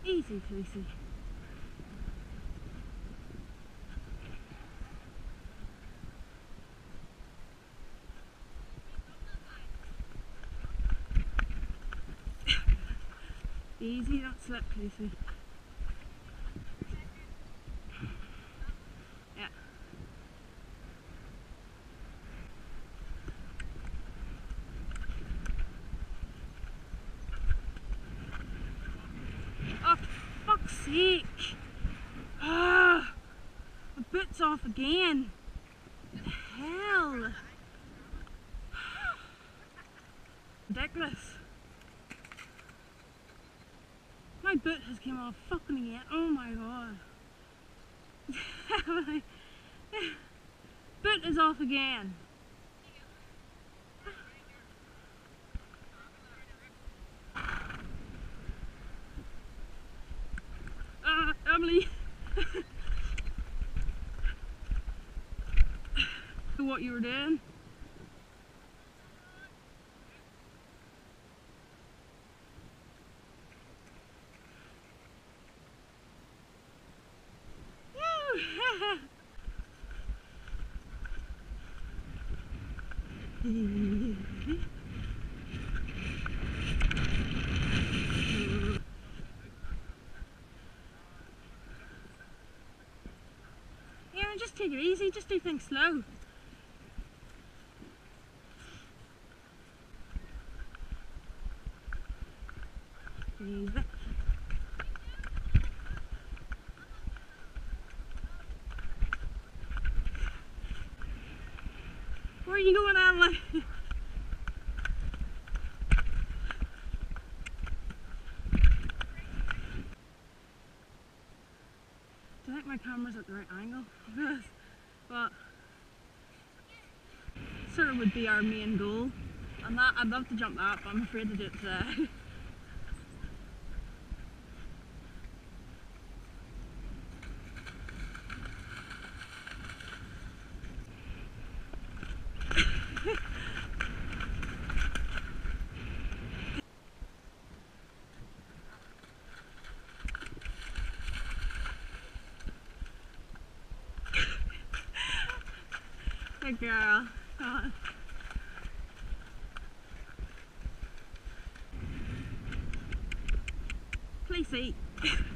Easy peasy. Easy, don't slip, Casey. Yeah. Oh, for fuck's sake! Ah, my boot's off again. What the hell? Ridiculous. My boot has came off fucking again. Oh my god. Boot is off again. Emily. What you were doing? Yeah, just take it easy, just do things slow. Easy. Where are you going, Emily? Do you think my camera's at the right angle? But sort of would be our main goal. And that I'd love to jump that, but I'm afraid to do it today. Good girl. Come on. Please eat.